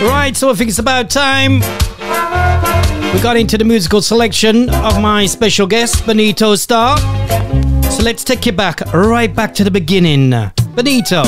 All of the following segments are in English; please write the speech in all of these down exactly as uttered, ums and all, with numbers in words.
Right, so I think it's about time we got into the musical selection of my special guest, Bonito Star. So let's take you back, right back to the beginning. Bonito.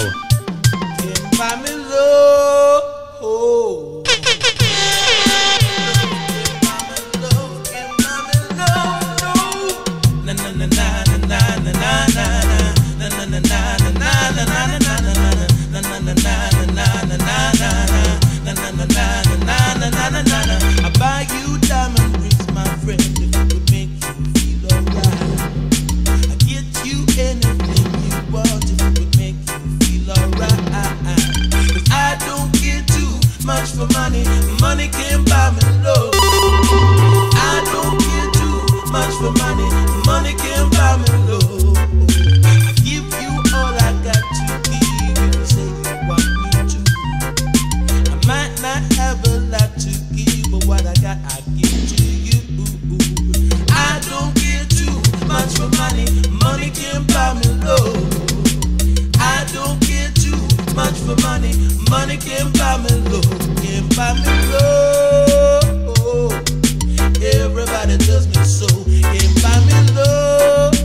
Money can buy me love. I don't care too much for money. Money can buy me love. I give you all I got to give. If you say you want me to, I might not have a lot to give, but what I got I give to you. I don't care too much for money. Money can buy me love. I don't care too much for money. Money can buy me love. Can buy me love. Everybody does me so. Can buy me love.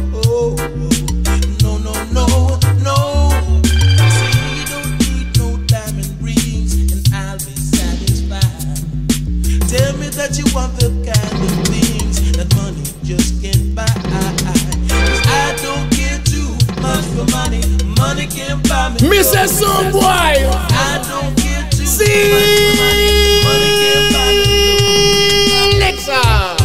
No, no, no, no. See, you don't need no diamond rings, and I'll be satisfied. Tell me that you want the kind of things that money just can't buy. 'Cause I don't care too much for money. Money can buy me. Missus Some Boy. I don't care too See. much for money. Money can buy me. Next up.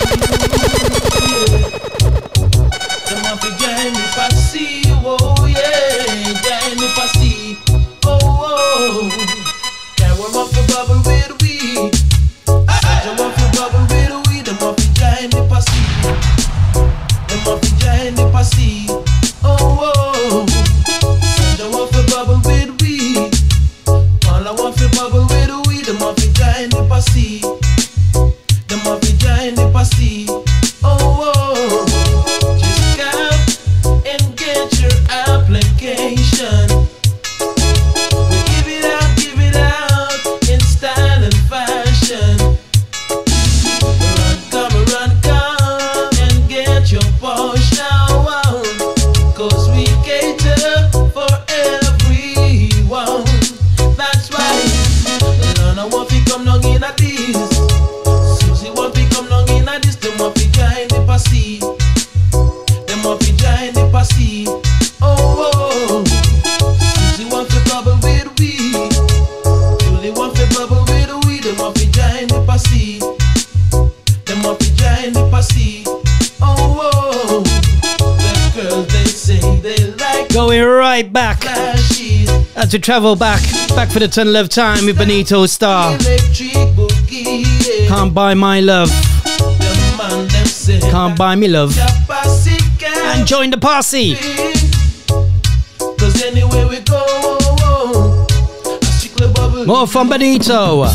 Come on, forget me if I see you, oh yeah. Then if I see, oh oh. Can we want to bubble with weed? I want to bubble with weed. Them off the giant if I see. Them off the giant if I see. Oh oh. Them off the bubble with weed. All I want to bubble with weed. Them off the giant if I see. Them off the giant if I see. Oh oh. Just come and get your application. We give it out, give it out in style and fashion. Run, come, run, come and get your portion. 'Cause we cater for everyone. That's why Lana want to come down in a this. Susie want to come down in a this. Them want to join the posse. Them want to join the posse. Oh, oh. Susie want to bubble with weed. Julie want to bubble with weed. Them want to join the posse. Them want to join the posse. Oh, oh. The girls they say they like Going right back flashes. as we travel back, back for the tunnel of time with Bonito Star. Electric boogie, yeah. Can't buy my love, Them man them say can't buy me love. that posse can And join the posse. be. 'Cause anywhere we go, a strictly bubble. More from Bonito.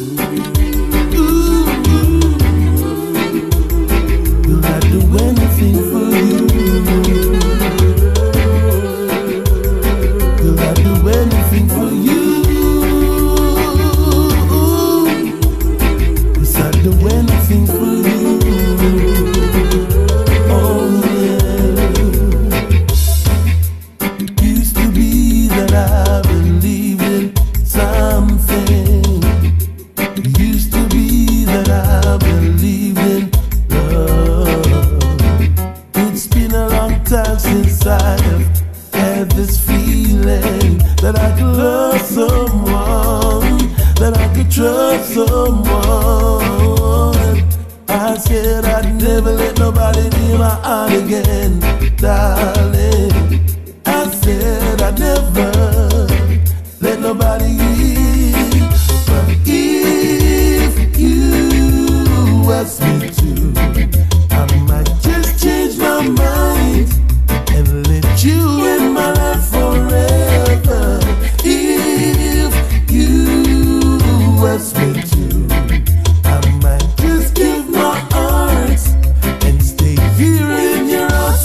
Will I do anything for you? Will I do anything for you? Yes, I do anything for you. Oh yeah. It used to be that I believed in something. It used to be that I believed in love. It's been a long time since I have had this feeling that I could love someone, that I could trust someone. I said I'd never let nobody near my heart again, darling. I said I'd never let nobody in. But if you ask me to, I might just change my mind and let you in my life forever. If you ask me to, I might just give my heart and stay here in your arms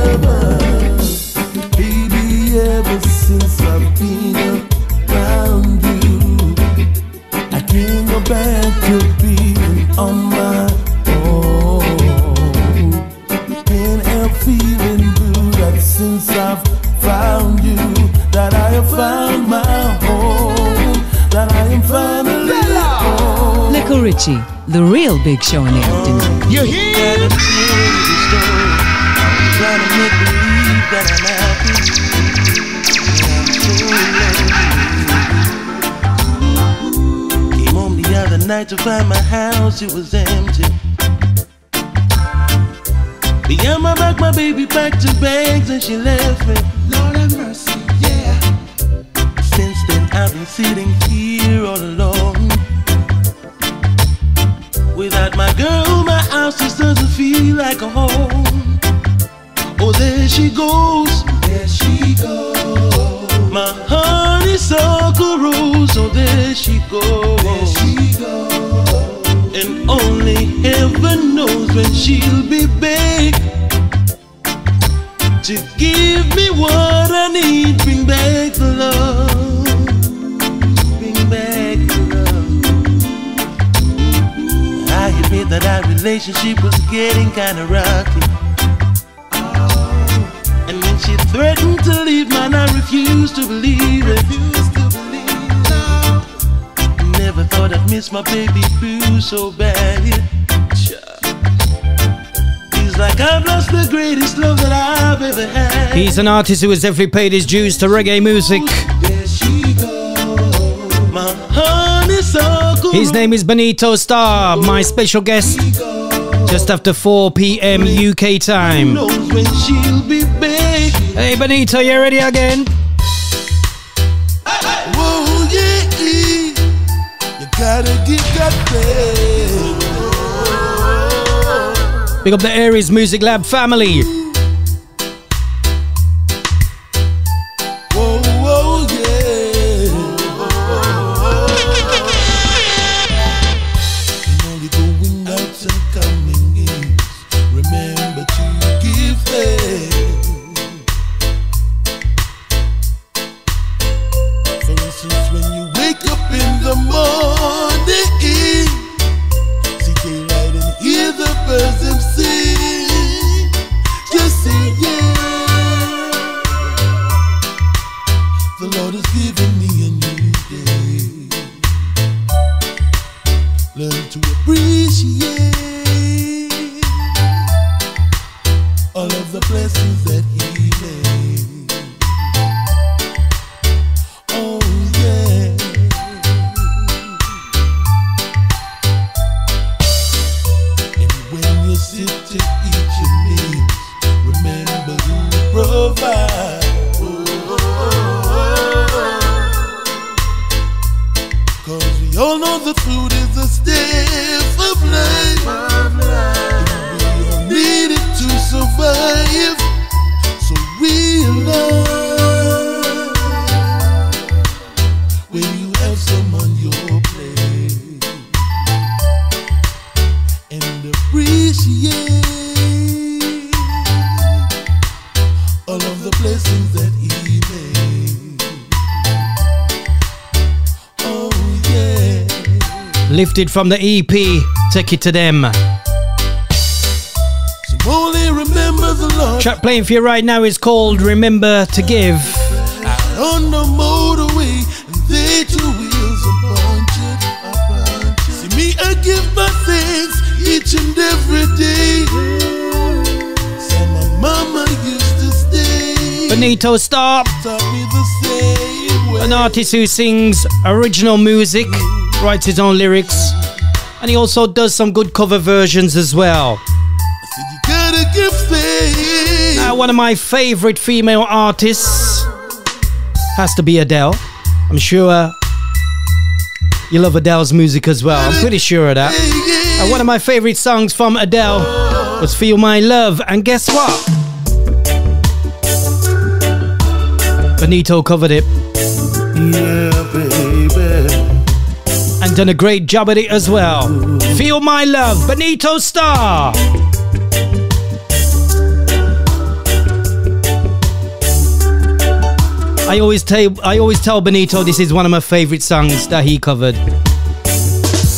forever. Baby, ever since I've been around never back to being on my own. Can't help feeling blue that since I've found you, that I have found my home, that I am finally home. Little Richie, the real big show in the afternoon. You hear? I'm trying to make believe that I'm happy. Came home the other night to find my house, it was empty. Behind my back, my baby packed her bags and she left me. Lord have mercy, yeah. Since then I've been sitting here all alone. Without my girl, my house just doesn't feel like a home. Oh, there she goes, there she goes. My honeysuckle rose, oh, there she goes, there she goes. And only heaven knows when she'll be back to give me what I need. Bring back the love, bring back the love. I admit that our relationship was getting kinda rocky. And when she threatened to leave, man, I refused to believe it. Never thought I'd miss my baby boo so bad. Feels like I've lost the greatest love that I've ever had. He's an artist who has definitely paid his dues to reggae music. There she goes, my honeysuckle. His name is BONITO STAR, my special guest, just after four p m U K time. Knows when she'll be back. Hey BONITO, you ready again? Whoa, yeah, you gotta get that back. Big up the Aries Music Lab family. Whoa, whoa, yeah. And only going out and coming in, remember to give thanks. For instance, when you wake up in the morning, see daylight and hear the birds them sing, just say yeah. The Lord has given me a new day. Learn to appreciate all of the blessings that He made. Oh yeah. And when you sit to eat your meals, remember who provides. Cause we all know the food is a step of life, and we all need it to survive. So realize when you have some on your plate, and appreciate all of the blessings that He made. Oh yeah. Lifted from the E P, Take It to Them. So only remember the Lord. Track playing for you right now is called Remember to Give. Out on the motorway, and they two wheels are punctured, are punctured. See me, I give my thanks each and every day. So my mama used to stay. BONITO STAR, Taught me the same way. an artist who sings original music, writes his own lyrics, and he also does some good cover versions as well. I said you gotta give thanks. Now, one of my favorite female artists has to be Adele. I'm sure you love Adele's music as well. I'm pretty sure of that. And one of my favorite songs from Adele was Feel My Love. And guess what? BONITO covered it. Yeah, baby. And done a great job at it as well. Feel My Love, BONITO STAR. I always tell I always tell BONITO this is one of my favorite songs that he covered.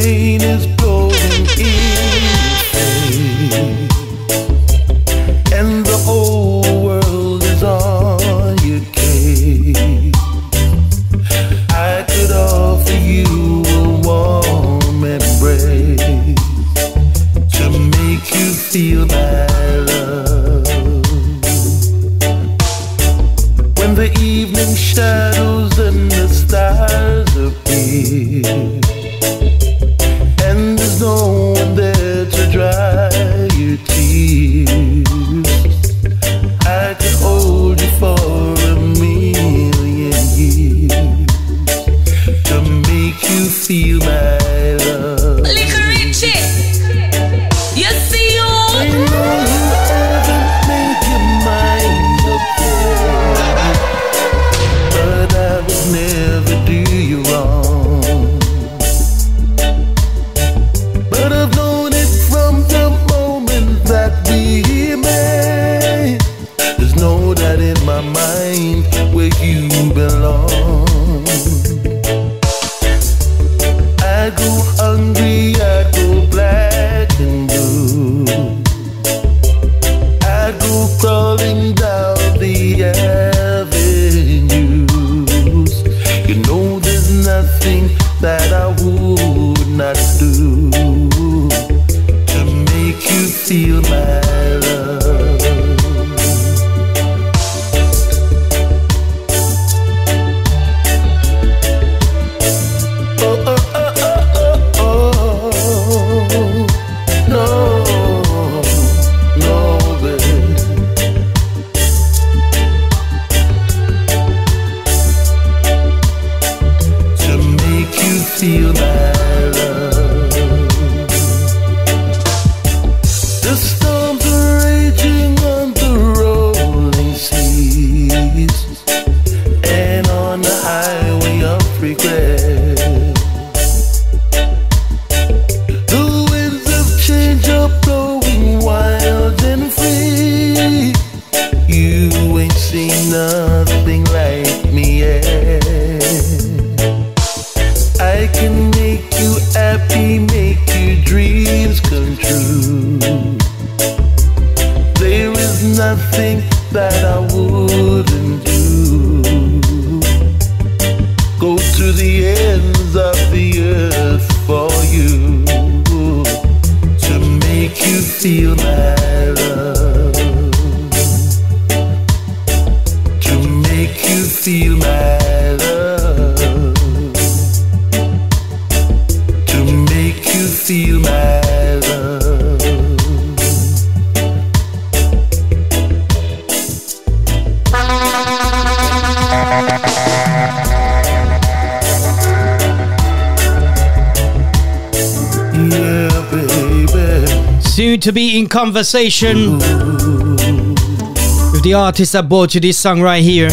rain is blowing in and the whole world is on your case, I could offer you a warm embrace to make you feel my love. When the evening shadows and the stars appear and there's no one there to dry your tears, I could hold you for a million years to make you feel my love. Little Richie, you see you. I know you haven't made your mind up yet, but I would never do you wrong. But I've known it from the moment that we met. There's no doubt in my mind where you belong. I go hungry, I go black and blue, I go crawling down the avenues. You know there's nothing that I would not do to make you feel my love. Oh, oh, oh, oh, oh, oh. No, no, babe. To make you feel my love. The storms are raging on the rolling seas and on the highway of regret. The winds of change are blowing wild and free. You ain't seen nothing like me yet. I can make you happy, make your dreams come true. There is nothing that I wouldn't do. Go to the ends of the earth for you to make you feel my love, to make you feel my love, to make you feel my love. Yeah, baby. Soon to be in conversation with the artist that brought you this song right here.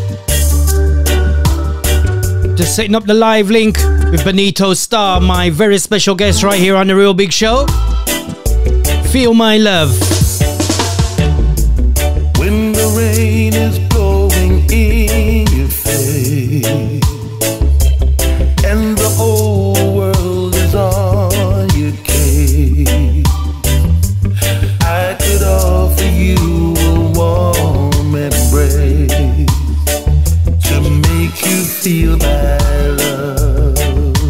Just setting up the live link with Bonito Star, my very special guest right here on The Real Big Show. Feel my love. When the rain is blowing in your face and the whole world is on your case, I could offer you a warm embrace to make you feel my love.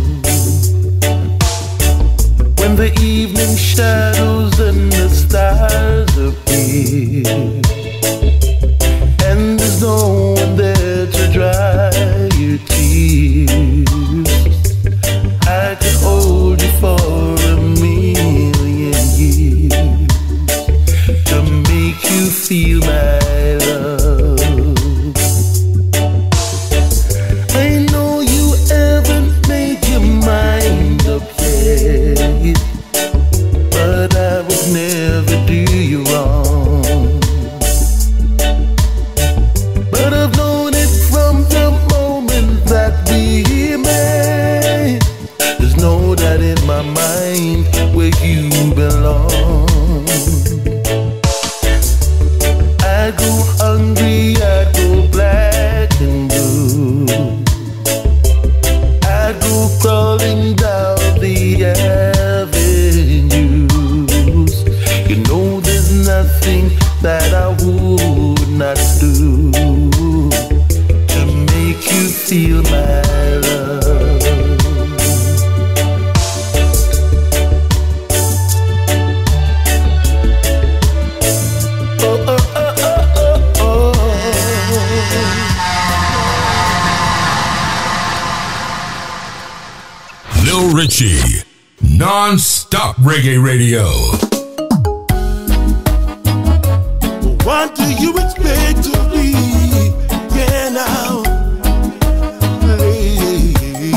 When the evening shadows and the stars appear and there's no one there to dry your tears, I could hold you for a million years to make you feel my love. I know you haven't made your mind up yet, but I would never do you wrong. But I've known it from the moment that we met. There's no doubt in my mind where you belong. I go hungry, I go black and blue, I go crawling down the that I would not do to make you feel my love. Oh, oh, oh, oh, oh, oh. Lil Richie, non-stop reggae radio. What do you expect to be? Yeah, now, lady,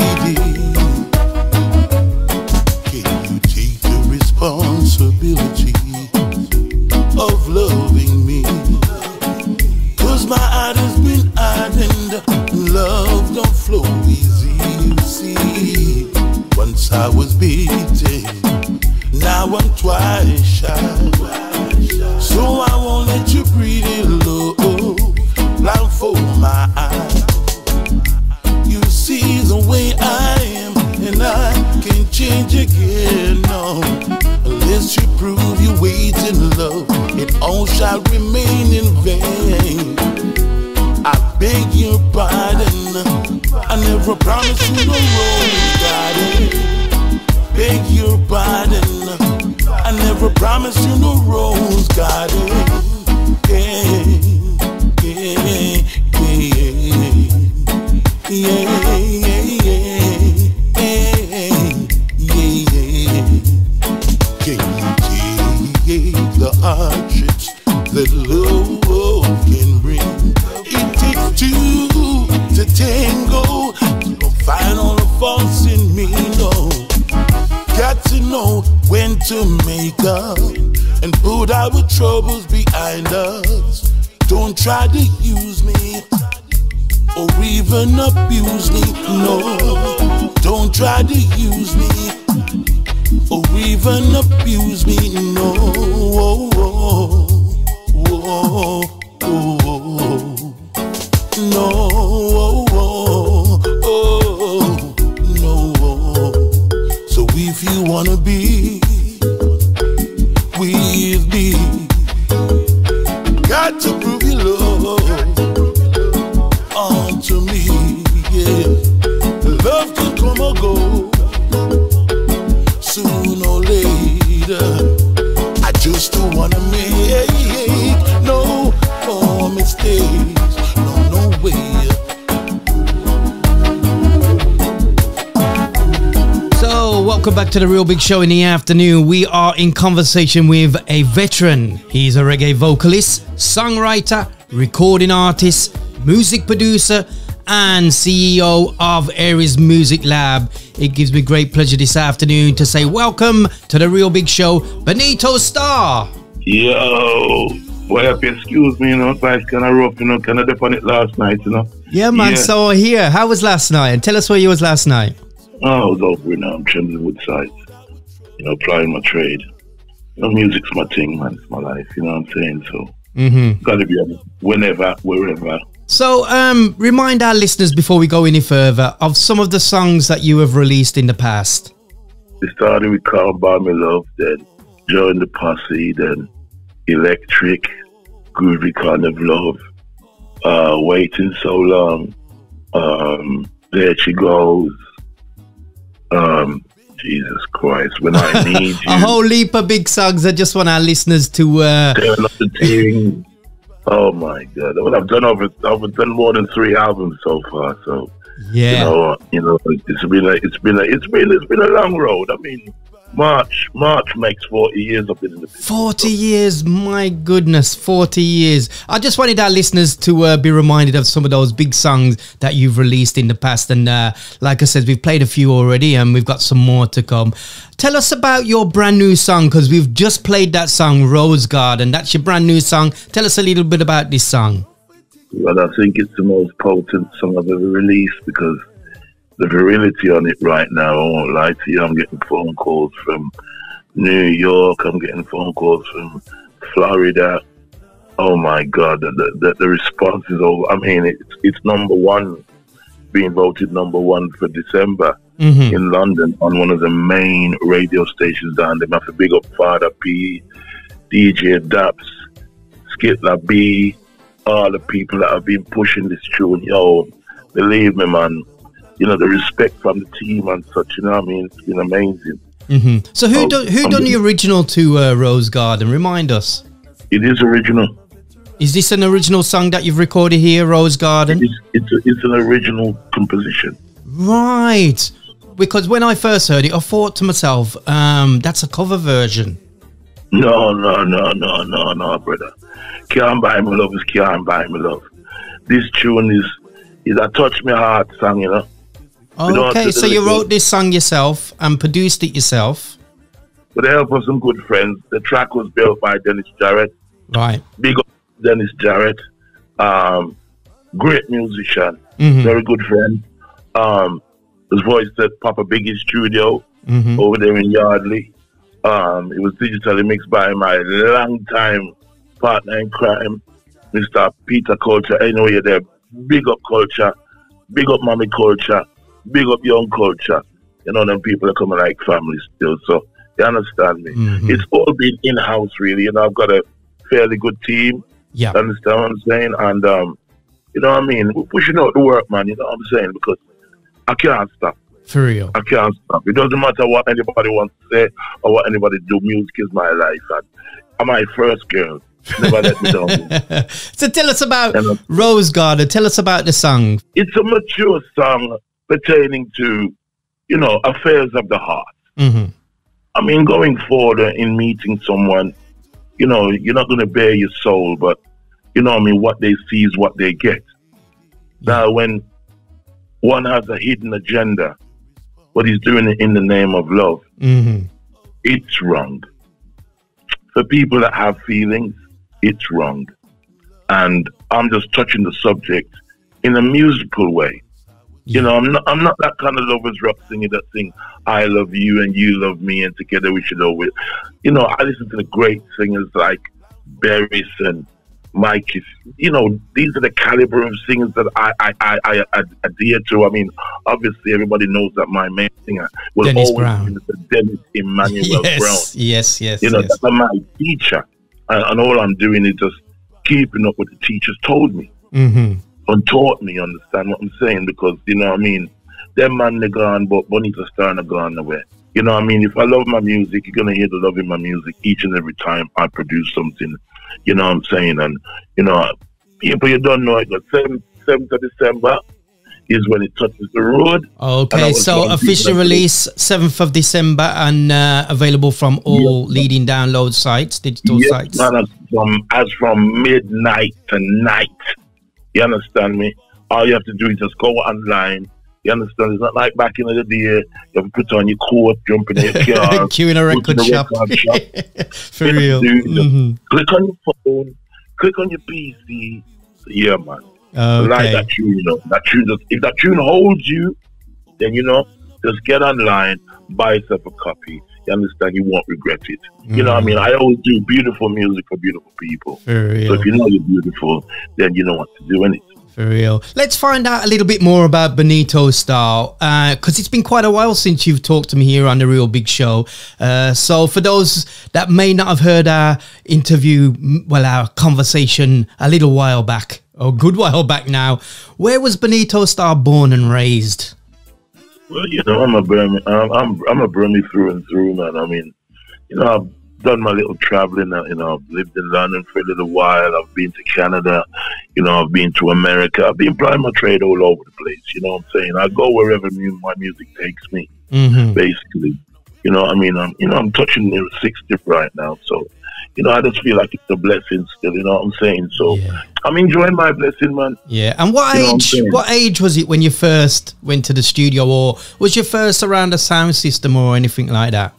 can you take the responsibility of loving me? Cause my heart has been hardened, love don't flow easy, you see. Once I was beaten, now I'm twice shy. So I won't let you breathe in love, blindfold my eyes. You see the way I am, and I can't change again, no. Unless you prove your weight in love, it all shall remain in vain. I beg your pardon, I never promised you no rose garden. Beg your pardon, I never promised you no rose garden. Yeah, yeah, yeah, yeah, yeah, yeah. Can you take the hardships that love can bring? It takes two to tango. Don't find all the faults in me, no. Got to know when to make up and put our troubles behind us. Don't try to use me or even abuse me, no. Don't try to use me or even abuse me, no. Oh, oh, oh, oh, oh. No, oh, oh, no. So if you wanna be with me, got to prove your love onto me, yeah. Love can come or go, soon or later. I just don't wanna make no more mistakes, no, no way. Welcome back to the Real Big Show in the afternoon. We are in conversation with a veteran. He's a reggae vocalist, songwriter, recording artist, music producer, and C E O of Aries Music Lab. It gives me great pleasure this afternoon to say welcome to the Real Big Show, BONITO STAR. Yo, boy, if you excuse me, you know, life's kind of rough, you know, kind of dip on it last night, you know. Yeah, man, yeah. So here, how was last night? And tell us where you was last night. Oh, I was over now. I'm trembling with sight. You know, applying my trade. You know, music's my thing, man. It's my life. You know what I'm saying? So, mm-hmm. Gotta be able, whenever, wherever. So, um, remind our listeners before we go any further of some of the songs that you have released in the past. It started with Call By Me Love, then Join the Posse, then Electric, Groovy Kind of Love, uh, Waiting So Long, um, There She Goes. Um, Jesus Christ, When I Need You. A whole heap of big songs. I just want our listeners to uh Turn Up the Thing. Oh my God! Well, I've done over, I've done more than three albums so far. So yeah, you know, you know, it's been a, it's been a, it's been, it's been a long road. I mean, March, March makes forty years I've been in the business. forty years, my goodness, forty years. I just wanted our listeners to uh, be reminded of some of those big songs that you've released in the past. And uh, like I said, we've played a few already and we've got some more to come. Tell us about your brand new song, because we've just played that song, Rose Garden. That's your brand new song. Tell us a little bit about this song. Well, I think it's the most potent song I've ever released because the virility on it right now, I won't lie to you, I'm getting phone calls from New York, I'm getting phone calls from Florida. Oh my God, the, the, the response is over. I mean, it's, it's number one, being voted number one for December mm-hmm. in London on one of the main radio stations down there. I have to big up Father P, D J Daps, Skitler B, all the people that have been pushing this tune. Yo, believe me, man. You know, the respect from the team and such, you know what I mean? It's been amazing. Mm-hmm. So who, Oh, do, who I'm done the just- original to uh, Rose Garden? Remind us. It is original. Is this an original song that you've recorded here, Rose Garden? It's, it's, a, it's an original composition. Right. Because when I first heard it, I thought to myself, um, that's a cover version. No, no, no, no, no, no, brother. Can't Buy Me Love is Can't Buy Me Love. This tune is, is a touch me heart song, you know. We don't have Okay, to so do you it. wrote this song yourself and produced it yourself. With the help of some good friends. The track was built by Dennis Jarrett. Right. Big up Dennis Jarrett. Um, great musician. Mhm. Very good friend. Um, his voice at Papa Biggie's studio Mhm. over there in Yardley. Um, it was digitally mixed by my long-time partner in crime, Mister Peter Culture. I know you're there. Big up Culture. Big up Mommy Culture. Big up Young Culture. You know, them people are coming like family still. So, you understand me? Mhm. It's all been in-house, really. You know, I've got a fairly good team. Yeah. You understand what I'm saying? And, um, you know what I mean? We're pushing out the work, man. You know what I'm saying? Because I can't stop. For real. I can't stop. It doesn't matter what anybody wants to say or what anybody do. Music is my life. And I'm my first girl. Never let me down. So tell us about And, uh, Rose Garden. Tell us about the song. It's a mature song pertaining to, you know, affairs of the heart. Mm-hmm. I mean, going forward uh, in meeting someone, you know, you're not going to bare your soul, but, you know what I mean, what they see is what they get. Now, when one has a hidden agenda, but he's doing it in the name of love, Mm-hmm. it's wrong. For people that have feelings, it's wrong. And I'm just touching the subject in a musical way. You know, I'm not I'm not that kind of lovers rock singer that sing I love you and you love me and together we should always, you know, I listen to the great singers like Barris and Mikey. You know, these are the caliber of singers that I I, I, I, I adhere to. I mean, obviously everybody knows that my main singer will Dennis always Brown. be the Dennis Emmanuel Yes, Brown. yes, yes, You know, yes. that's my teacher. And, and all I'm doing is just keeping up with the teachers told me. Mm-hmm. And taught me, understand what I'm saying? Because, you know what I mean, them man they gone, but Bonito Star they gone away. You know what I mean? If I love my music, you're going to hear the love in my music each and every time I produce something. You know what I'm saying? And, you know, people you don't know it, the seventh of December is when it touches the road. And I Okay, was so one of the official people that- release seventh of December and uh, available from all leading download sites, digital Yes, sites. man, as from, as from midnight tonight. You understand me? All you have to do is just go online. You understand? It's not like back in the day. You have to put on your coat, jump in your car, Queue in a go to record the shop. record shop. For You real. have to do- Mhm. Click on your phone, click on your P C. Yeah, man. Like Okay. that tune, you know. That tune just, if that tune holds you, then you know, just get online, buy yourself a copy. You understand? You won't regret it. You know what I mean? I always do beautiful music for beautiful people. For real. So if you know you're beautiful, then you know what to do, innit? For real. Let's find out a little bit more about Bonito Star, because it's been quite a while since you've talked to me here on The Real Big Show. Uh, so for those that may not have heard our interview, m- well, our conversation a little while back, or a good while back now, where was Bonito Star born and raised? Well, you know, I'm a Burmy, I'm, I'm, I'm a Burmy through and through, man. I mean, you know, I've done my little traveling. uh, You know, I've lived in London for a little while. I've been to Canada. You know, I've been to America. I've been playing my trade all over the place. You know what I'm saying? I go wherever mu- my music takes me, Mm-hmm. basically. You know, I mean, I'm, you know, I'm touching near sixty right now. So, you know, I just feel like it's a blessing still. You know what I'm saying? So, Yeah. I'm enjoying my blessing, man. Yeah. And what You know what I'm age? saying? What age was it when you first went to the studio, or was you first around a sound system or anything like that?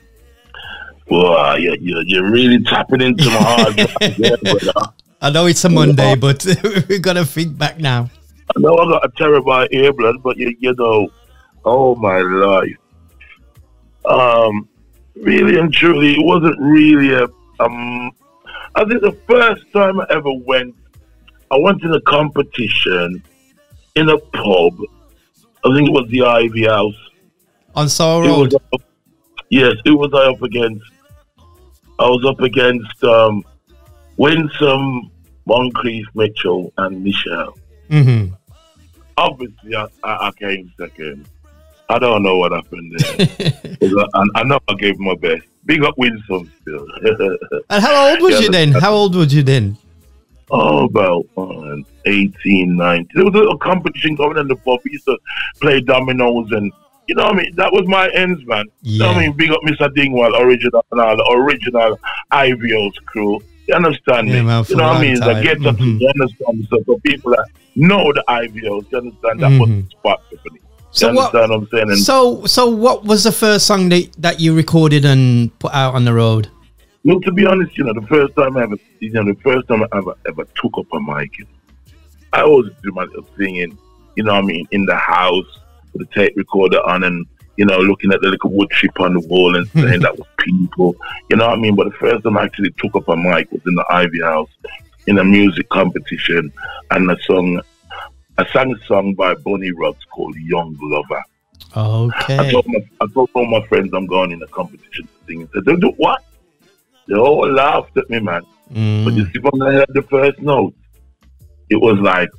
Well, you, you, you're really tapping into my hard drive there, brother. I know it's a Monday, but we got to think back now. I know I got a terrible ear blood, but you, you know, oh my life. Um, really and truly, it wasn't really a. Um, I think the first time I ever went, I went in a competition in a pub. I think it was the Ivy House. On Soul It Road. was up, yes, it was I up against. I was up against um, Winsome, Moncrief, Mitchell, and Michelle. Mm-hmm. Obviously, I, I, I came second. I don't know what happened there. I, I know I gave my best. Big up Winsome still. And how old was Yeah, you then? How old was you then? Oh, about uh, eighteen, nineteen. There was a, a competition going in the pub. We used to play dominoes and, you know what I mean? That was my ends, man. You know what I Yeah. mean? Big up Mister Dingwall, original, the original I V O's crew. You understand Yeah, me? man, for You know a what I long mean? The time. get up, Mhm. you understand? So for people that know the I V O's, you understand? That was Mhm. the spot for me. So you what? understand what I'm saying? And So so what was the first song that that you recorded and put out on the road? look, to be honest, you know, the first time I ever, you know, the first time I ever, ever took up a mic, you know, I always do my singing, you know what I mean, in the house with the tape recorder on and, you know, looking at the little wood chip on the wall and saying that was people, you know what I mean? But the first time I actually took up a mic was in the Ivy House in a music competition, and a song, I sang a song by Bonnie Ruggs called Young Lover. I Okay. told, my, I told all my friends I'm going in a competition to sing and said, they do what? They all laughed at me, man. But you Mm. see, when I heard the first note, it was like,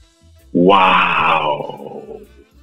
wow.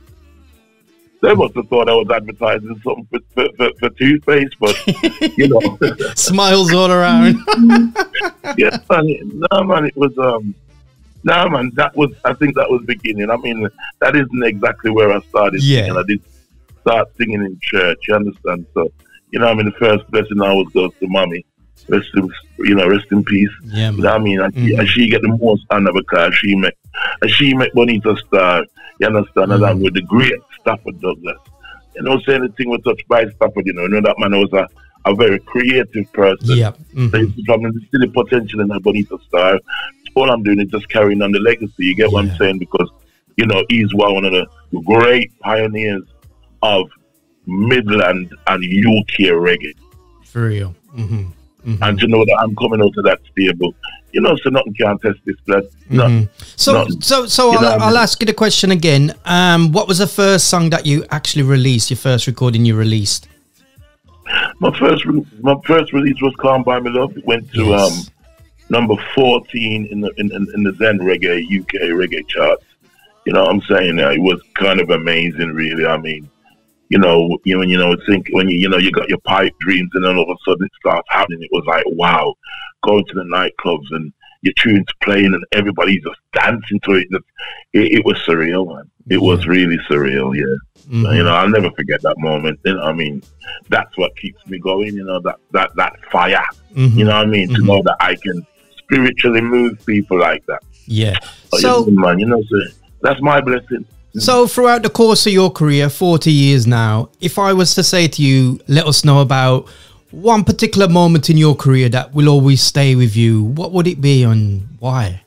They must have thought I was advertising something for, for, for, for toothpaste, but, you know. Smiles all around. Yeah, man. No, man, it was, um, no, man, that was, I think that was beginning. I mean, that isn't exactly where I started Yeah. singing. I did start singing in church, you understand? So, you know, I mean, the first blessing always goes to mommy. Rest in, you know, rest in peace. Yeah, You know what I mean? And, she, Mhm. and she get the most honor because she make, and she make Bonito Star. You understand? Mhm. Along with the great Stafford Douglas. You know, saying the thing was touched by Stafford, you know, you know that man was a, a very creative person. Yeah. So Mhm. it's from the still the potential in a Bonito Star. All I'm doing is just carrying on the legacy. You get what Yeah. I'm saying? Because, you know, he's one of the great pioneers of Midland and U K reggae. For real. Mm-hmm. Mm-hmm. And you know that I'm coming out of that stable. You know, so nothing can test this blood. No. Mhm. So, no. so, so You I'll, know what I I'll mean? ask you the question again. Um, what was the first song that you actually released? Your first recording you released? My first re- my first release was Calm by My Love. It went to Yes. um number fourteen in the in, in, in the Zen reggae U K reggae charts. You know what I'm saying? Uh, it was kind of amazing, really. I mean, you know, you when you know think when you you know you got your pipe dreams and then all of a sudden it starts happening. It was like, wow, going to the nightclubs and your tunes playing and everybody's just dancing to it. It, it was surreal, man. It was really surreal, yeah. Mhm. You know, I'll never forget that moment. You know, I mean, that's what keeps me going. You know, that that that fire. Mhm. You know what I mean? To Mhm. know that I can spiritually move people like that. Yeah. Oh, So, yeah, man, you know, so that's my blessing. so throughout the course of your career, forty years now, if I was to say to you, let us know about one particular moment in your career that will always stay with you, what would it be and why?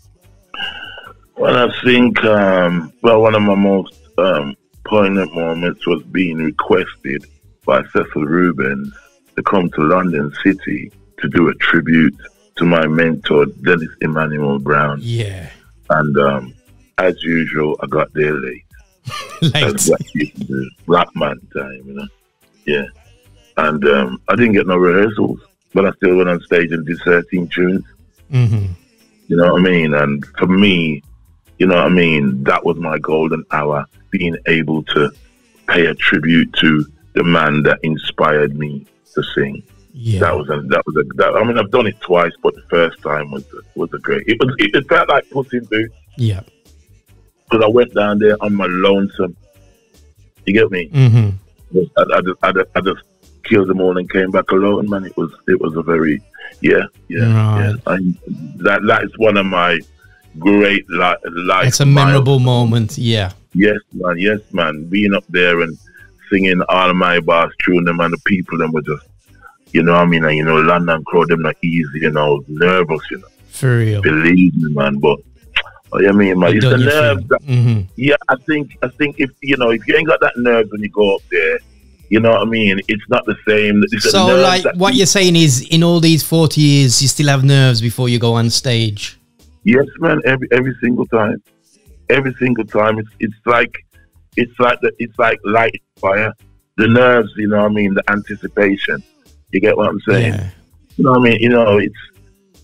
Well, I think, um, well, one of my most um, poignant moments was being requested by Cecil Rubens to come to London City to do a tribute to my mentor, Dennis Emmanuel Brown. Yeah. And um, as usual, I got there late. Late. That's what you can do. Rap man time, you know? Yeah. And um, I didn't get no rehearsals, but I still went on stage and did thirteen tunes. Mm-hmm. You know what I mean? And for me, you know what I mean, that was my golden hour, being able to pay a tribute to the man that inspired me to sing. Yeah. That was a, that was a, that, I mean, I've done it twice, but the first time was a, was a great, it was, it, it felt like Puss in Boots, Yeah. because I went down there on my lonesome. You get me? Mm-hmm. I, I, just, I, just, I just killed them all and came back alone, man. It was, it was a very, yeah, yeah, Right. yeah. I, that, that is one of my great li- life. It's a memorable moment. Yeah. Yes, man. Yes, man. Being up there and singing all of my bars through them, and the people them were just, you know what I mean? And, you know, London crowd them not easy, you know, nervous, you know. For real. Believe me, man. But, oh, yeah, I mean, man, You it's done the your nerves. thing. That, Mm-hmm. yeah, I think, I think if, you know, if you ain't got that nerves when you go up there, you know what I mean? It's not the same. It's the So, nerves like, that what you- you're saying is, in all these forty years, you still have nerves before you go on stage. Yes, man. Every every single time, every single time. It's it's like it's like the, it's like light fire. The nerves, you know what I mean. The anticipation. You get what I'm saying? Yeah. You know what I mean? You know, it's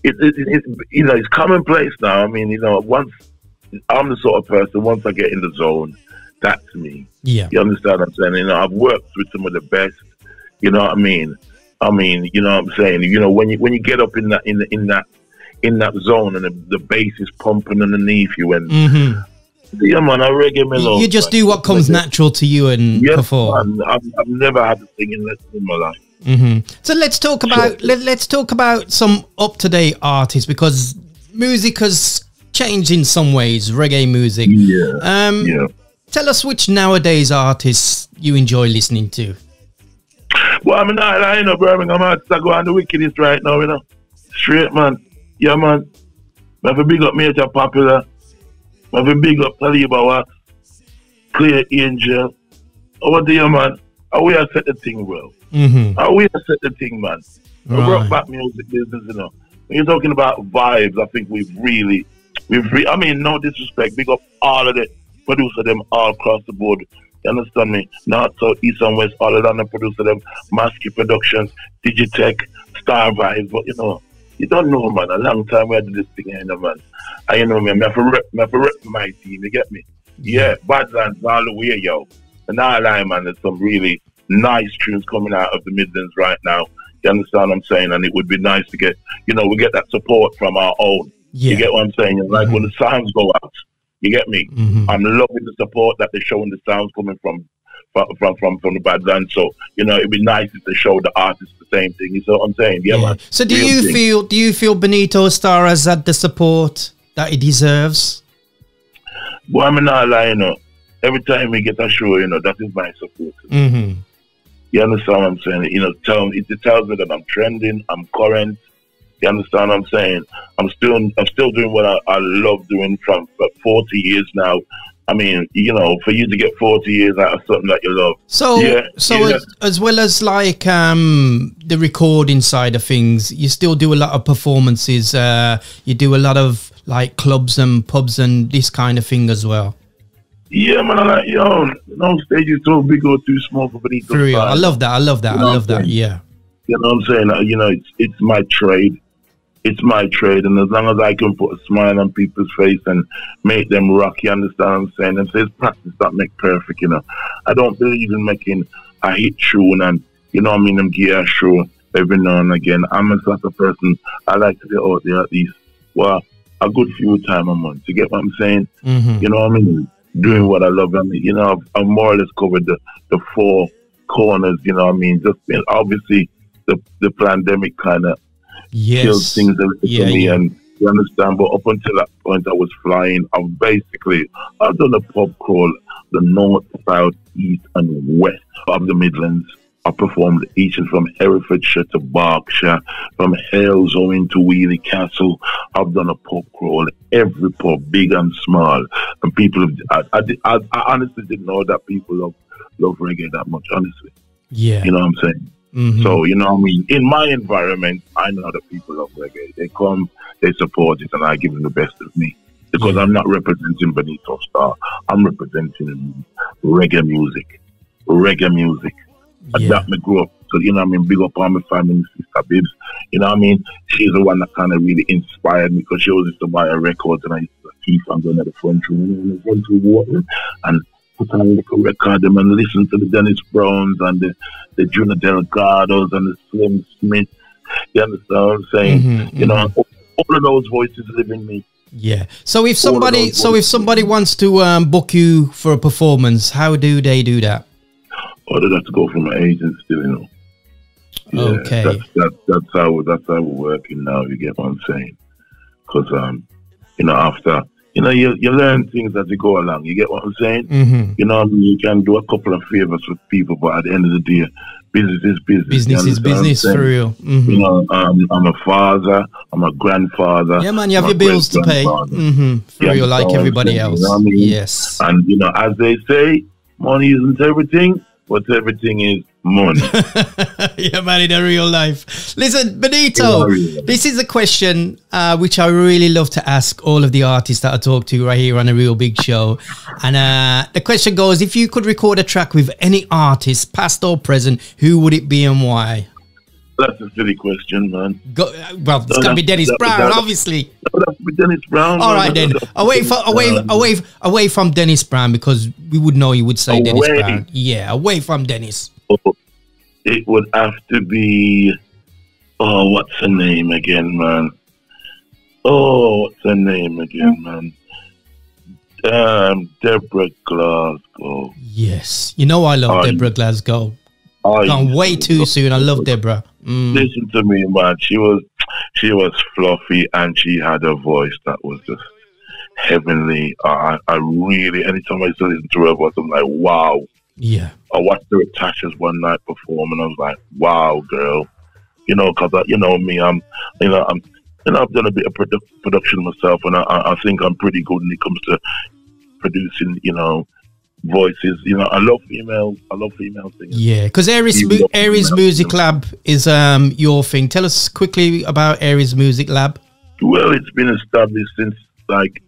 it, it, it, it, you know, it's commonplace now. I mean, you know, once I'm the sort of person, once I get in the zone, that's me. Yeah. You understand what I'm saying? You know, I've worked with some of the best. You know what I mean? I mean, you know what I'm saying? You know, when you when you get up in that in the, in that in that zone and the, the bass is pumping underneath you and mm-hmm. yeah, man, I reggae mellow. You just do what comes natural to you and yes, perform. Man, I've, I've never had a singing lesson in my life. Mm-hmm. So let's talk about sure. let, let's talk about some up to date artists, because music has changed in some ways. Reggae music. Yeah. Um, yeah. Tell us which nowadays artists you enjoy listening to. Well, I mean, I, I know Birmingham artists are going the wickedest right now, you know. Straight, man. Yeah, man. I have a big up Major Popular. I have a big up Taliba Wax. Clear Angel. Over there, man. How we have set the thing well. Mm-hmm. How we have set the thing, man. Right. The rock back music business, you know. When you're talking about vibes, I think we've really, we've re I mean, no disrespect. Big up all of the producer them all across the board. You understand me? North, South, East and West, all of them producer them. Masky Productions, Digitech, Star Vibes, but you know, you don't know, man. A long time we had to do this thing, you know, man. And you know me, I have to rep, I have to rep my team, you get me? Yeah, Badlands all the way, yo. And now I lie, man, there's some really nice tunes coming out of the Midlands right now. You understand what I'm saying? And it would be nice to get, you know, we get that support from our own. Yeah. You get what I'm saying? And like mm-hmm. when the sounds go out, you get me? Mm-hmm. I'm loving the support that they're showing the sounds coming from from from from, from the Badlands. So, you know, it'd be nice if they show the artists the same thing. You know what I'm saying? Yeah, yeah. Man. So do Real you thing. feel do you feel Bonito Star has had the support that it deserves? Well, I'm not lying, you know. Every time we get a show, you know, that is my support. Mm-hmm. You understand what I'm saying? You know, tell, it, it tells me that I'm trending, I'm current. You understand what I'm saying? I'm still I'm still doing what I, I love doing from forty years now. I mean, you know, for you to get forty years out of something that you love. So, yeah, so yeah. As, as well as like um, the recording side of things, you still do a lot of performances. Uh, you do a lot of like clubs and pubs and this kind of thing as well. Yeah, man, I like, yo, no stage is so big or too small for Bonito For real, Star. I love that, I love that, you know I love that, yeah. You know what I'm saying? You know, it's, it's my trade. It's my trade, and as long as I can put a smile on people's face and make them rock, you understand what I'm saying? And there's practice that make perfect, you know. I don't believe in making a hit tune and, you know what I mean, them gear show every now and again. I'm a sort of person, I like to get out there at least, well, a good few times a month. You get what I'm saying? Mm-hmm. You know what I mean? Doing what I love. I mean, you know, I've, I've more or less covered the, the four corners, you know what I mean? Just you know, obviously the, the pandemic kind of yes. killed things a little yeah, for me, yeah. and you understand, but up until that point I was flying. I've basically, I've done a pub crawl the north, south, east and west of the Midlands. I performed each and from Herefordshire to Berkshire, from Halesome to Wheelie Castle. I've done a pub crawl, every pub, big and small. And people, have, I, I, I, I honestly didn't know that people love, love reggae that much, honestly. Yeah. You know what I'm saying? Mm-hmm. So, you know what I mean? In my environment, I know that people love reggae. They come, they support it, and I give them the best of me. Because yeah. I'm not representing Bonito Star. I'm representing reggae music. Reggae music. Yeah. That me grew up. So, you know what I mean? Big up on my family, sister Bibbs. You know what I mean? She's the one that kind of really inspired me, because she always used to buy a record and I used to keep on going at the front room, in the front room and put on a little record them and listen to the Dennis Browns and the, the Junior Delgados and the Slim Smiths. You understand what I'm saying? Mm-hmm, you mm-hmm. know, all of those voices live in me. Yeah. So if somebody, so if somebody wants to um, book you for a performance, how do they do that? Or they have to go from an agent still, you know. Yeah, okay. That's, that, that's how that's how we're working now. You get what I'm saying? Because um, you know, after you know, you you learn things as you go along. You get what I'm saying? Mm-hmm. You know, you can do a couple of favors for people, but at the end of the day, business is business. Business is business for real. Mm-hmm. You know, um, I'm a father. I'm a grandfather. Yeah, man, you have your bills to pay. Mm-hmm. For yeah, real, like everybody else. You know what I mean? Yes. And you know, as they say, money isn't everything. But everything is money. Yeah, man, in a real life. Listen, Bonito, this is a question uh, which I really love to ask all of the artists that I talk to right here on A Real Big Show. And uh, the question goes, if you could record a track with any artist, past or present, who would it be and why? That's a silly question, man. Go, well, it's No, gonna be that- Dennis that- Brown, that- obviously. No, that's with Dennis Brown. All man. right then. That- that- Away from away um, away away from Dennis Brown, because we would know you would say Dennis Away. Brown. Yeah, away from Dennis. It would have to be. Oh, what's her name again, man? Oh, what's her name again, man? Um, Deborah Glasgow. Yes, you know I love Oh, Deborah Glasgow. Oh, Gone way too soon. I love Deborah. Mm. Listen to me, man. She was, she was fluffy, and she had a voice that was just heavenly. I, I really, anytime I used to listen to her voice, I'm like, wow. Yeah. I watched her at Tasha's one night perform, and I was like, wow, girl. You know, because you know me, I'm, you know, I'm, you know, I've done a bit of produ- production myself, and I, I think I'm pretty good when it comes to producing, you know, voices. You know, I love females. I love female singers. Yeah, because Aries, You Mu- love Aries female Music singers. Lab is um your thing. Tell us quickly about Aries Music Lab. Well, it's been established since like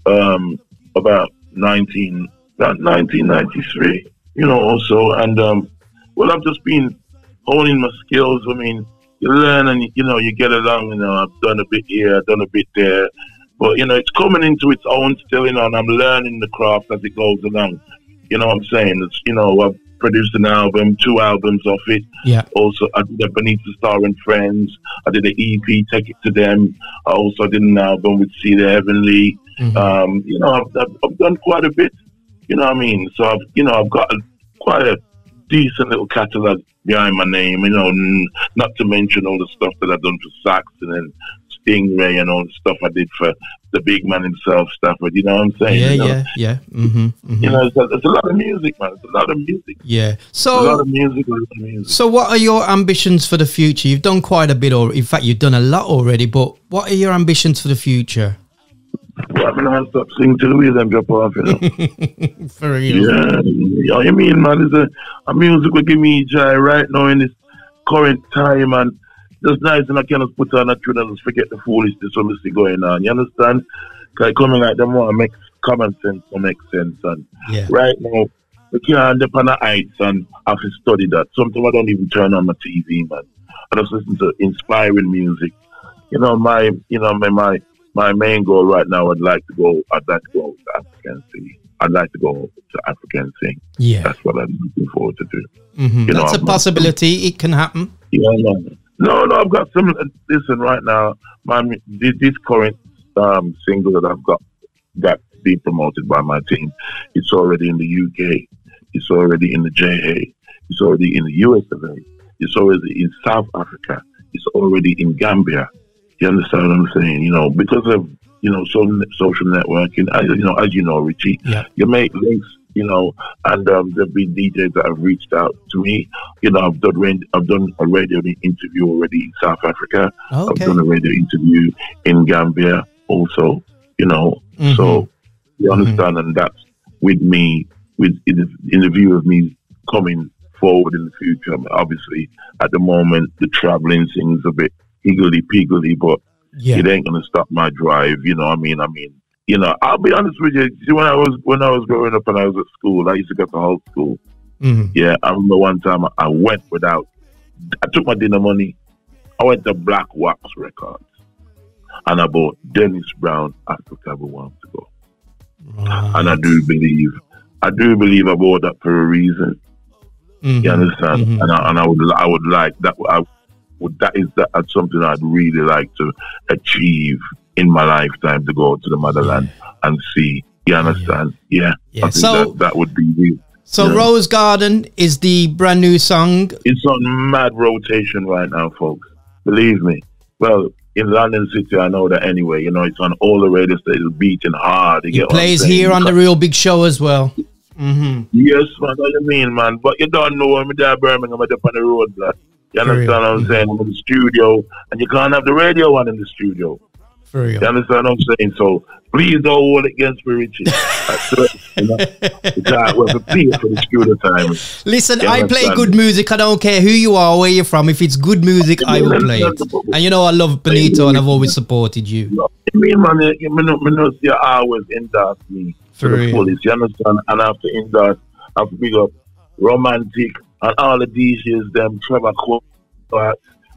um about nineteen about nineteen ninety-three. You know, also, and um, well, I've just been honing my skills. I mean, you learn and you know you get along. You know, I've done a bit here, I've done a bit there, but you know, it's coming into its own still. You know, and I'm learning the craft as it goes along. You know what I'm saying? It's, you know, I've produced an album, two albums of it. Yeah. Also, I did a Bonito Star and Friends. I did an E P, Take It to Them. I also did an album with See the Heavenly. Mhm. Um, you know, I've, I've, I've done quite a bit. You know what I mean? So, I've, you know, I've got a, quite a decent little catalogue behind my name, you know, n- not to mention all the stuff that I've done for Saxon and Stingray and all the stuff I did for the big man himself, Stafford, you know what I'm saying? Yeah, you know? yeah, yeah. Mm-hmm, mm-hmm. You know, it's a, it's a lot of music, man. It's a lot of music. Yeah. A lot So, of music, a lot of music. so what are your ambitions for the future? You've done quite a bit, or in fact, you've done a lot already. But what are your ambitions for the future? Well, I'm going to stop singing till the wheels and drop off, you know. For real. Yeah, you know what I mean, man? It's a, a music will give me joy right now in this current time, and just nice, and I can just put on a tune and just forget the foolishness of see going on. You understand? Because coming like them want to make common sense to make sense, and Yeah. right now we can't dip on the heights and have to study that. Sometimes I don't even turn on my T V, man. I just listen to inspiring music. You know, my, you know, my my. My main goal right now, I'd like to go. I'd like to go to African sing. I'd like to go to African sing. Yeah. That's what I'm looking forward to do. Mhm. You know, That's a I'm- possibility. It can happen. Yeah, no, no, no. I've got some. Listen, right now, my this, this current um, single that I've got that being promoted by my team, it's already in the U K. It's already in the J A. It's already in the U S of A. It's already in South Africa. It's already in Gambia. You understand what I'm saying? You know, because of, you know, social, social networking, I, you know, as you know, Richie, Yeah. you make links, you know, and um, there've been D Js that have reached out to me. You know, I've done, ra- I've done a radio interview already in South Africa. Okay. I've done a radio interview in Gambia also, you know. Mhm. So, you understand, and that's with me, with in the, in the view of me coming forward in the future. I mean, obviously, at the moment, the traveling thing's a bit higgledy-piggledy, but Yeah. it ain't gonna stop my drive. You know what I mean? I mean, you know, I'll be honest with you. See, when I was when I was growing up and I was at school, I used to go to whole school. Mhm. Yeah, I remember one time I went without. I took my dinner money. I went to Black Wax Records, and I bought Dennis Brown, Africa We Want to Go. Right. And I do believe, I do believe I bought that for a reason. Mhm. You understand? Mhm. And I, and I would I would like that. I would that is that that's something I'd really like to achieve in my lifetime, to go to the motherland and see. You understand? Yeah. Yeah. I think So- that, that would be real. So Yeah. Rose Garden is the brand new song. It's on mad rotation right now, folks. Believe me. Well, in London City, I know that anyway. You know, it's on all the radio stations, beating hard. You It get what I'm plays saying? here on the Real Big Show as well. Mm-hmm. Yes, man. What you mean, man? But you don't know when I'm there, Birmingham. I'm up on the road, blood. You For understand real. what I'm saying? I'm in the studio, and you can't have the radio on in the studio. For real. You understand what I'm saying? So please don't hold it against me, Richie. That's it. You know? Because we're prepared for the studio time. Listen, You I play understand? good music. I don't care who you are, where you're from. If it's good music, I will play it. And you know I love Bonito, and I've always supported you. I mean, man, you me know, me know, you always endorse me For to the real. fullest. You understand? And I have to endorse, I have to big up Romantic and all the D Js, them Trevor Court,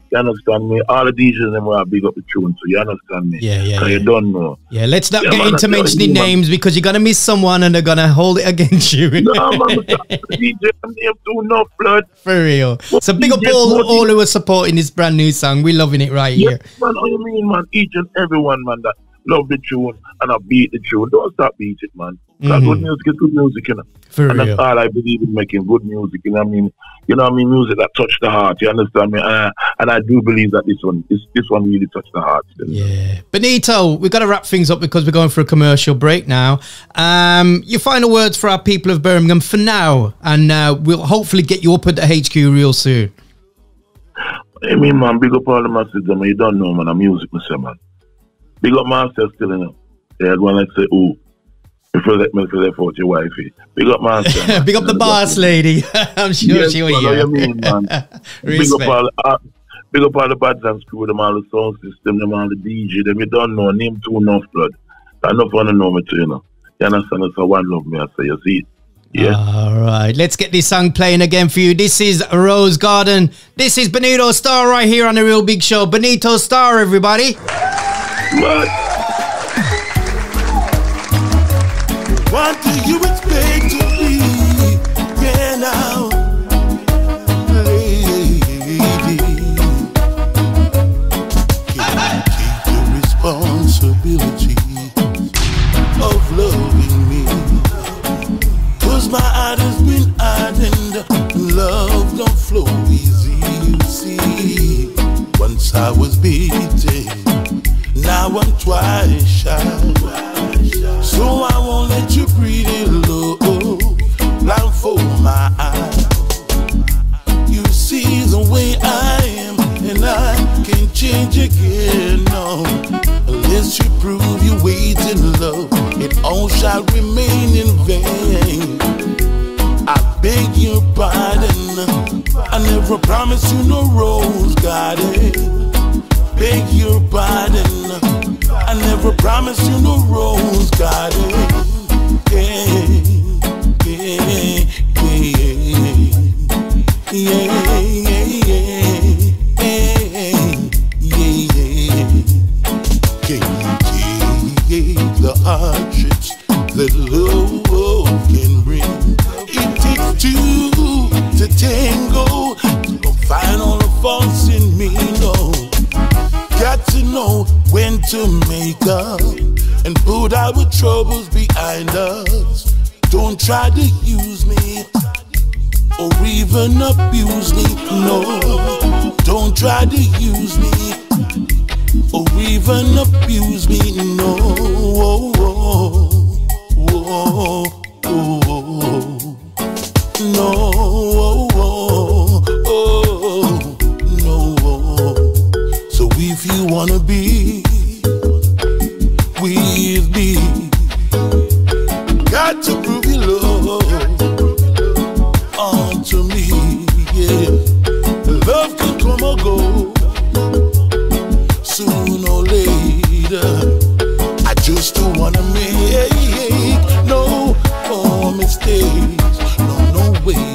You understand me? All the D Js them will big up the tune, so you understand me? Yeah, yeah, yeah. You don't know. Yeah, let's not yeah, get man, into mentioning you, names man. because you're gonna miss someone and they're gonna hold it against you. No, man, D J name do no blood. For real. So big up all, all who are supporting this brand new song. We're loving it right yeah, here. Man, what you mean, man? Each and everyone, man, that love the tune and I beat the tune. Don't stop beat it, man. Mm-hmm. Good music is good music, you know. For and real. that's all I believe in, making good music. You know what I mean? You know what I mean? Music that touched the heart. You understand me? Uh, and I do believe that this one, this this one really touched the heart. Yeah, Bonito, we've got to wrap things up because we're going for a commercial break now. Um, your final words for our people of Birmingham for now, and uh, we'll hopefully get you up at the H Q real soon. I mean, man, big up all the masses, man. You don't know, man. I'm music, myself, man. Big up myself still, you know. Yeah, go on and say, oh. Before that, me for for your wifey. Big up, man. Big up the boss lady. I'm sure yes, she will. Man, Yeah. you mean, man. Big up all, uh, big up all the bad and screw them, all the sound system, them all the D J. Them you don't know. Name two enough blood. Enough want to know me too, you know. You understand? That's how one love me. I say, you see it. Yeah. All right, let's get this song playing again for you. This is Rose Garden. This is Bonito Star right here on the Real Big Show. Bonito Star, everybody. What? What do you expect to be? Yeah, now, lady, can you take the responsibility of loving me? Cause my heart has been hardened, love don't flow easy, you see. Once I was beaten, now I'm twice shy. So I won't let you breathe it low, blindfold my eyes. You see the way I am, and I can't change again, no. Unless you prove you wait in love, it all shall remain in vain. I beg your pardon, I never promised you no rose garden. Beg your pardon, I never promised you no rose garden. Yeah, yeah, yeah, yeah, yeah, yeah, yeah. Can you take the hardships that love can bring? It takes two to tango. Don't find all the faults in me, no. Got to know when to make up and put our troubles behind us. Don't try to use me or even abuse me, no. Don't try to use me or even abuse me, no. Oh, oh, oh, oh, oh. No, oh, oh, oh, no. So if you wanna be with me, got to prove your love onto me, yeah. Love can come or go, soon or later. I just don't wanna make no more mistakes, no, no way.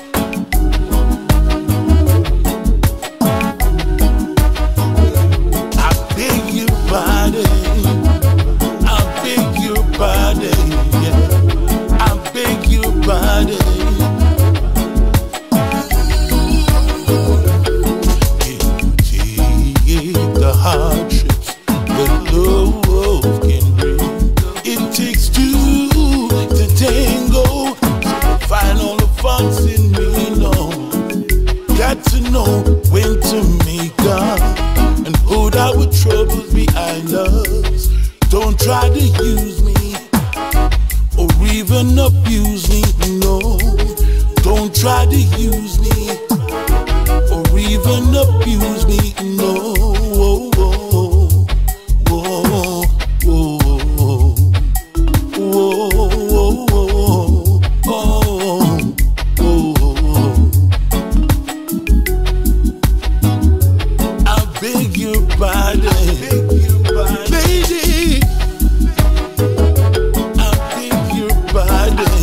When to make up and put our troubles behind us. Don't try to use me or even abuse me, no. Don't try to use me or even abuse me, no. Oh, oh, oh, oh, oh, oh, oh, oh, oh, oh. I beg your pardon, lady. I beg your pardon,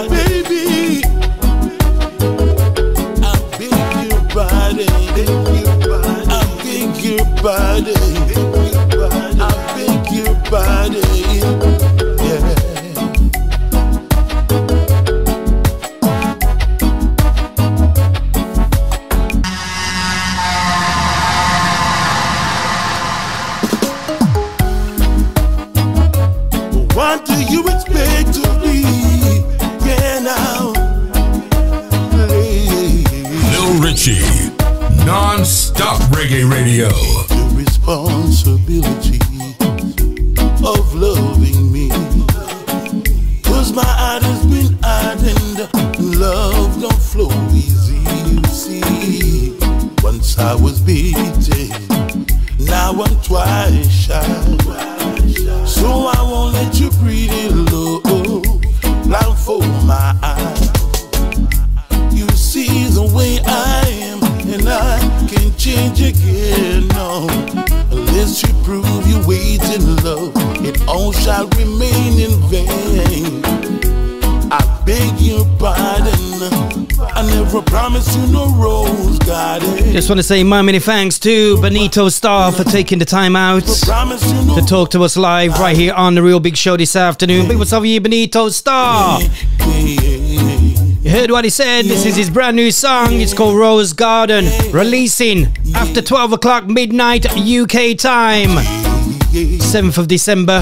baby. I beg your pardon. Richie, non-stop reggae radio. The responsibility of loving me, 'cause my heart has been hardened, love don't flow easy, you see. Once I was beaten, now I'm twice shy, so I won't let you breathe it low, blindfold my eyes. You see the way I am, and I can't change again, no. Unless you prove you wait in love, it all shall remain in vain. I beg your pardon, I never promised you no rose garden. Just want to say my many thanks to Bonito Star for taking the time out to talk to us live right here on The Real Big Show this afternoon. Big what's up you, Bonito Star. You heard what he said. This is his brand new song. It's called Rose Garden, releasing after twelve o'clock midnight U K time, seventh of December.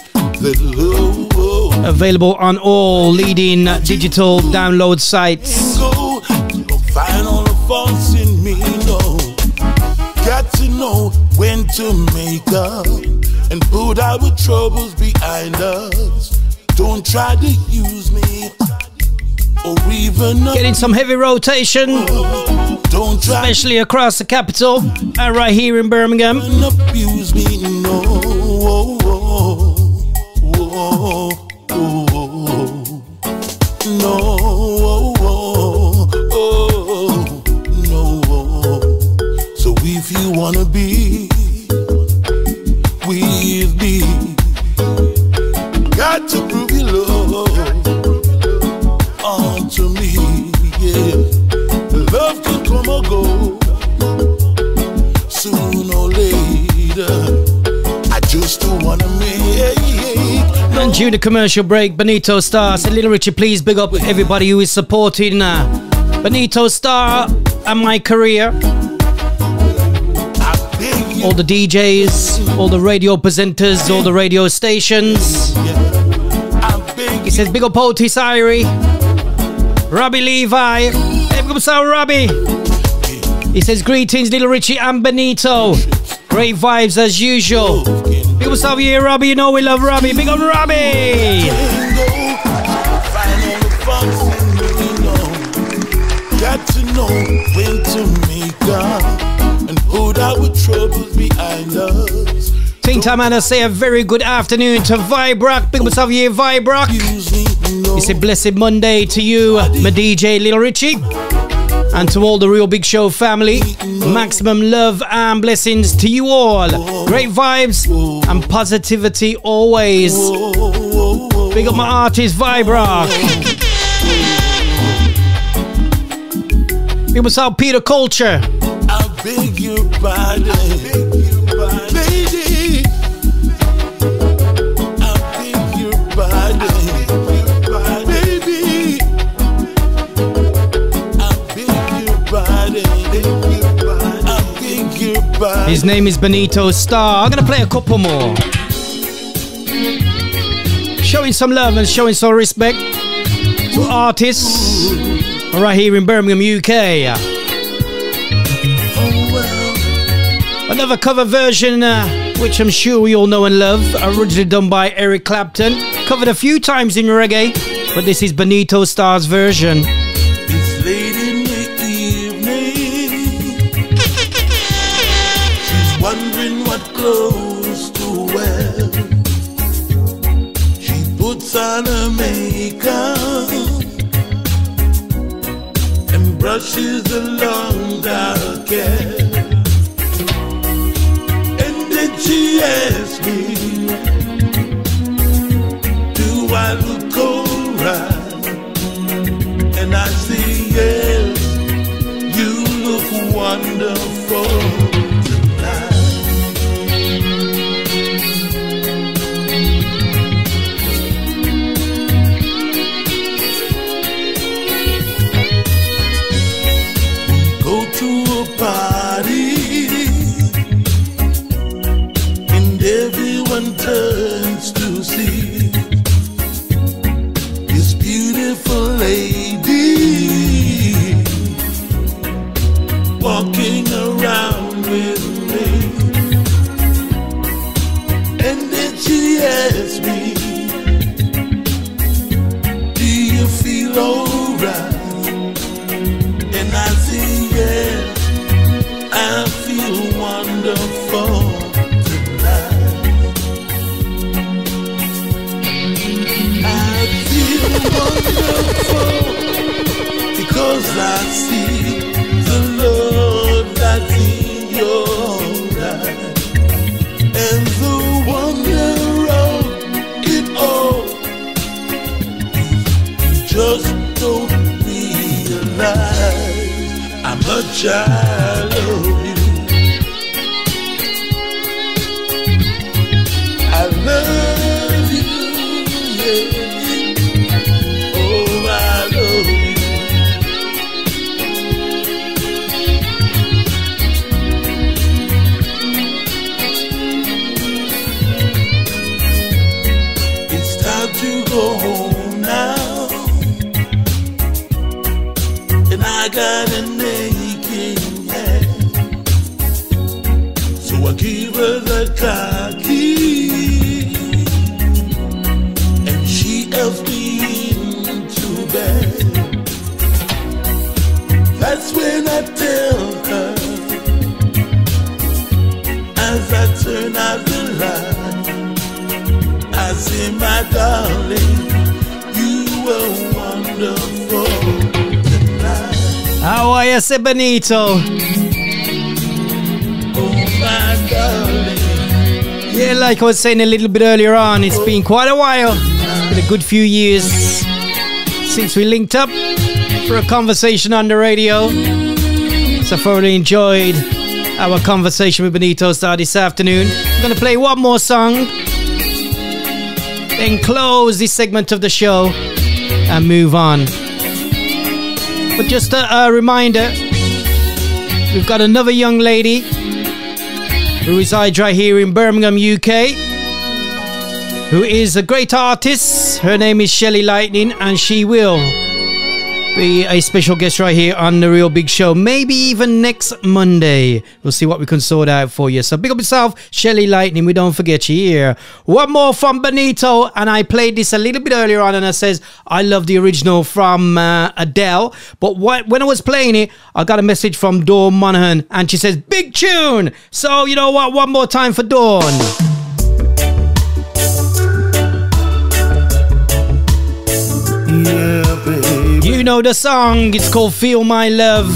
Available on all leading digital download sites. Find all the faults in me, no. Got to know when to make up and put our troubles behind us. Don't try to use me or even getting some heavy rotation, don't try, especially across the capital and right here in Birmingham. Abuse me, no. Oh, oh, oh, oh, oh. No, oh, oh, oh, no. So if you wanna be with me, got to prove your love onto me, yeah. Love can come or go, soon or later. I just don't wanna make. And during the commercial break, Bonito Star said, Little Richie, please big up everybody who is supporting uh, Bonito Star and my career. All the D Js, all the radio presenters, all the radio stations. He says, big up Otis Irie, Robbie Levi. Hey, big up Sir Robbie. He says, greetings, Little Richie and Bonito. Great vibes as usual. Big up Sir here, Robbie. You know we love Robbie. Big up Robbie. Got to know when to make up and put our troubles behind us. Think time and I say a very good afternoon to Vibrock. Big up yourself here, Vibrock. He said blessed Monday to you, my D J Little Richie. And to all the Real Big Show family, maximum love and blessings to you all. Great vibes and positivity always. Big up my artist, Vibrock. Big up myself, Peter Culture. I beg your pardon, lady. I beg your pardon, baby. I beg your pardon. I beg your pardon. His name is Bonito Star. I'm gonna play a couple more. Showing some love and showing some respect to artists right here in Birmingham, U K. Another cover version, uh, which I'm sure we all know and love, originally done by Eric Clapton. Covered a few times in reggae, but this is Bonito Star's version. It's late in the evening. She's wondering what clothes to wear. She puts on her makeup and brushes the long dark hair. She asked me, do I look alright? And I say, yes, you look wonderful tonight. We go to a party, everyone turns to see this beautiful lady 'cause I see the love that's in your eyes and the wonder of it all. You just don't realize I'm a child of you. I love you, yeah. Oh, I love you. It's time to go home now, and I got an aching hand, so I give her the car key, and she helps me into bed. That's when I tell her, as I turn out the light, I say, my darling, you were wonderful tonight. How are you, say Benito? Oh, my darling. Yeah, like I was saying a little bit earlier on, it's been quite a while. It's been a good few years since we linked up for a conversation on the radio. So I thoroughly enjoyed our conversation with Bonito Star this afternoon. I'm going to play one more song, then close this segment of the show and move on. But just a, a reminder, we've got another young lady who resides right here in Birmingham, U K, who is a great artist. Her name is Shelly Lightning, and she will be a special guest right here on The Real Big Show, maybe even next Monday. We'll see what we can sort out for you. So big up yourself, Shelly Lightning. We don't forget you here. One more from Bonito, and I played this a little bit earlier on, and I says I love the original from uh, Adele, but what, when I was playing it, I got a message from Dawn Monaghan, and she says big tune. So you know what, one more time for Dawn. Yeah, baby. You know the song, it's called Feel My Love.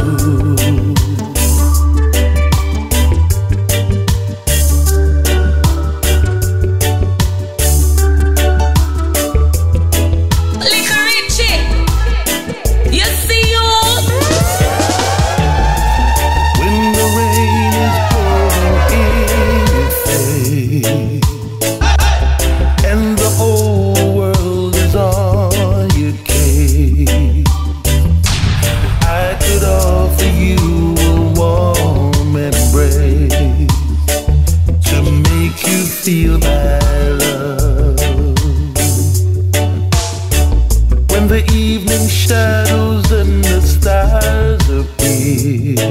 Little Richie, you see you. When the rain is pouring in your face and the whole world is on your case, I could offer you a warm embrace to make you feel my love. When the evening shadows and the stars appear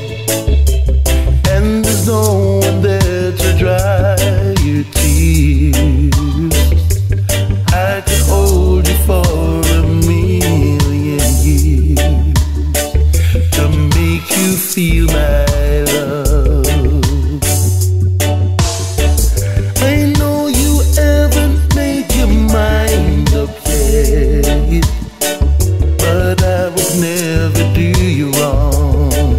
and there's no one there to dry your tears, I could hold you for a million years to make you feel my love. I know you haven't made your mind up yet, but I would never do you wrong.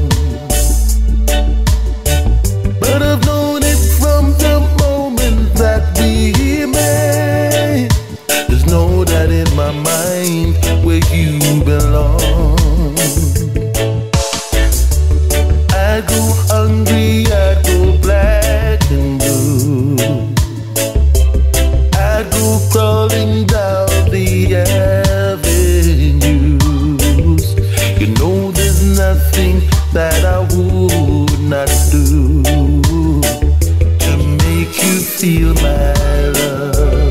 But I've known it from the moment that we met. There's no doubt in my mind where you belong. I'd go hungry, I'd go black and blue, I'd go crawling down the avenues. You know there's nothing that I would not do to make you feel my love.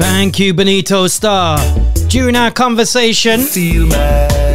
Thank you, Bonito Star. During our conversation, Feel my